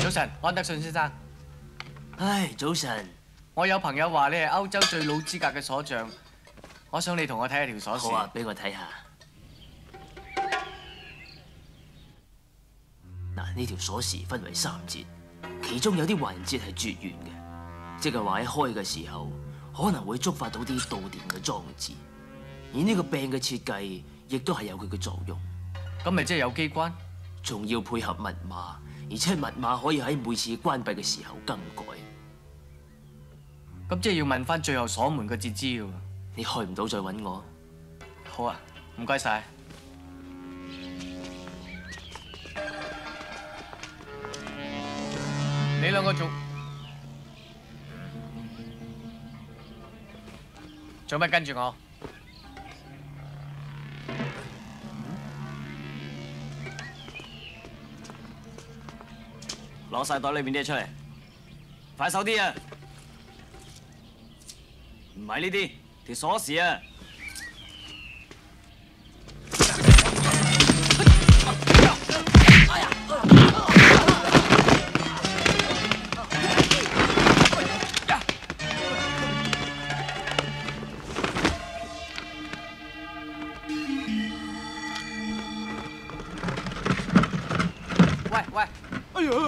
早晨，安德信先生。 唉，早晨。 我有朋友話你係歐洲最老資格嘅鎖匠，我想你同我睇下條鎖匙。 好啊，俾我睇下。嗱，呢條鎖匙分為3節，其中有啲環節係絕緣嘅，即係話喺開嘅時候可能會觸發到啲導電嘅裝置，而呢個柄嘅設計亦都係有佢嘅作用。 咁咪即係有機關？ 仲要配合密碼，而且密碼可以喺每次關閉嘅時候更改。 咁即係要問翻最後鎖門個截肢喎。 你開唔到再揾我。 好啊，唔該晒。你兩個做乜跟住我？ 攞晒袋裏面啲嘢出嚟，快手啲啊！唔係呢啲，條鎖匙啊！ 喂喂！哎呀！